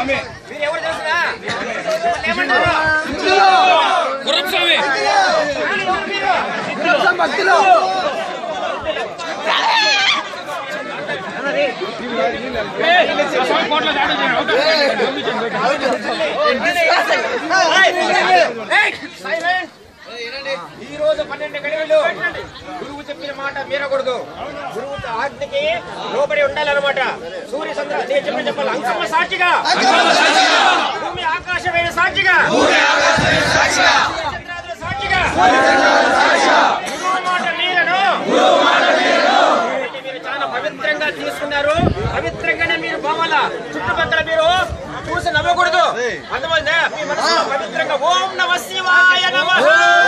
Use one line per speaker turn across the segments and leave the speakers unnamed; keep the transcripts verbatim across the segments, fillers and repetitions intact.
ఈ రోజు పన్నెండు గడియలు గురువు చెప్పిన మాట మీరకూడదు. గురువు ఆజ్ఞకి లోబడి ఉండాలన్నమాట. సూర్య చంద్ర చెప్పిన చెప్పాలి. అంకమ్మ సాక్షిగా, భూమి ఆకాశమైన సాక్షిగా, చంద్రాదుల సాక్షిగా గురువు మాట మీరను మీరు చాలా పవిత్రంగా తీసుకున్నారు. పవిత్రంగానే మీరు పోవాలా. చుట్టుపక్కల మీరు చూసి నవ్వకూడదు. అందువల్ల మీ మనసులో పవిత్రంగా ఓం నమః శివాయ నమః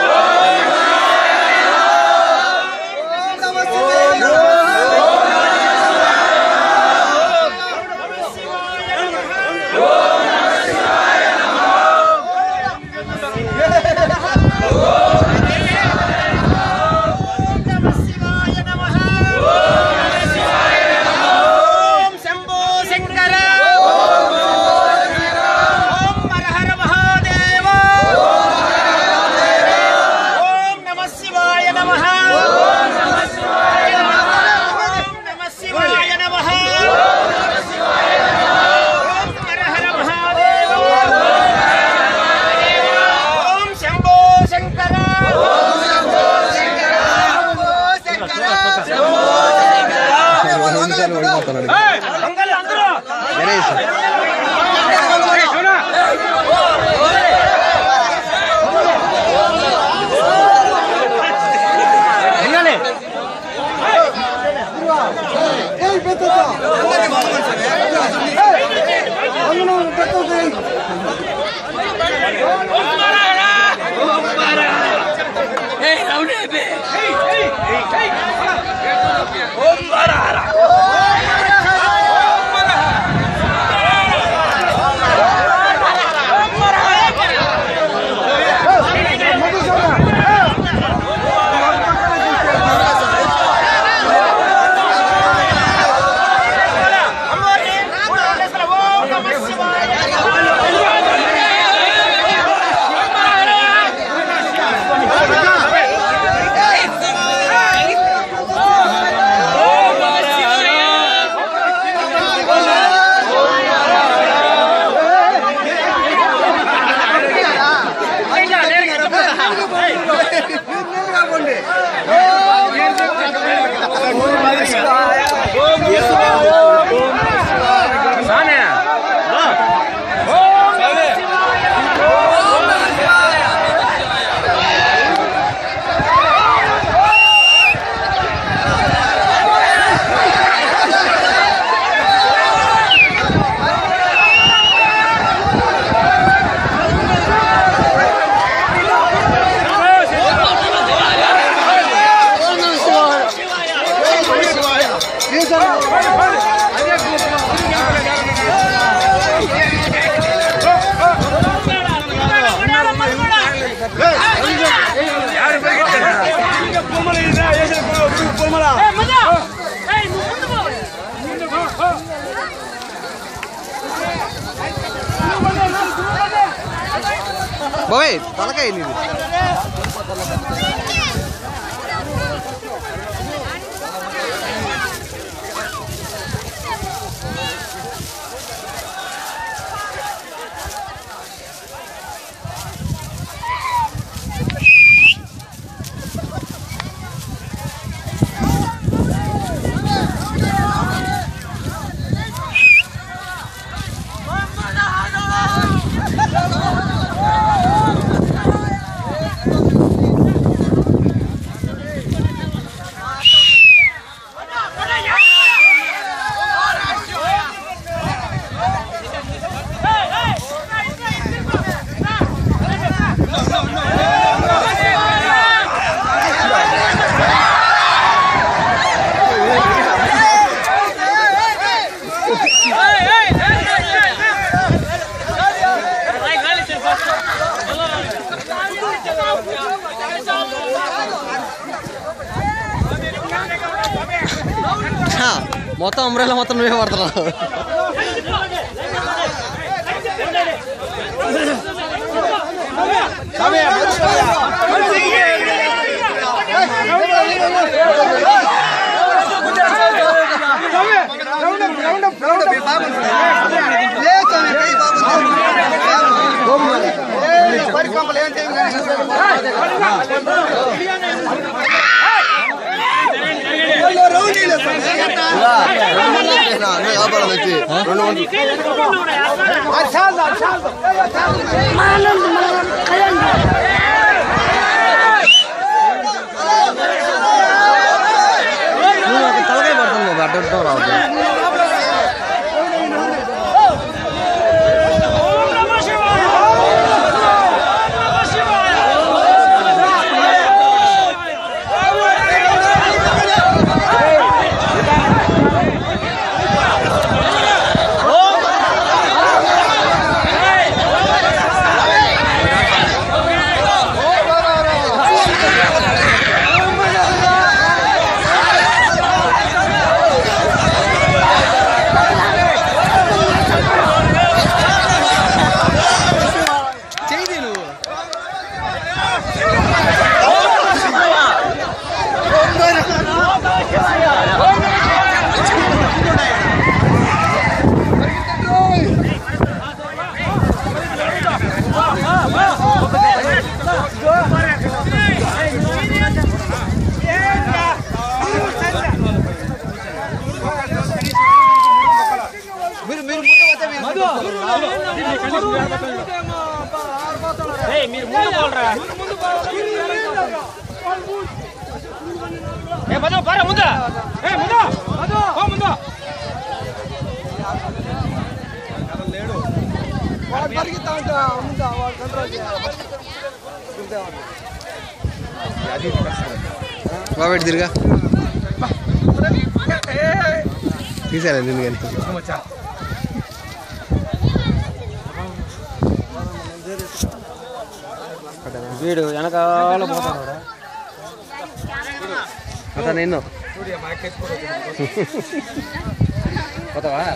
Boy, talaga ini. మొత్తం అంబ్రెల్లా మొత్తం నువ్వే పడుతున్నావు. తలకాయ పడుతుంది అడ్డు రాదు
మీరు ముందు పోలరా ఏ మధు పర ముందు ఏ ముందు మధు ఓ ముందు వాడు పరిగెత్తా ఉంటా ముందు వాడు కంట్రోల్ చేయాలి
బాబెట్ తిరిగా తీసారా నేను కానీ
వీడు వెనకాల పోతాడు
అతను ఎన్నో
పోతావా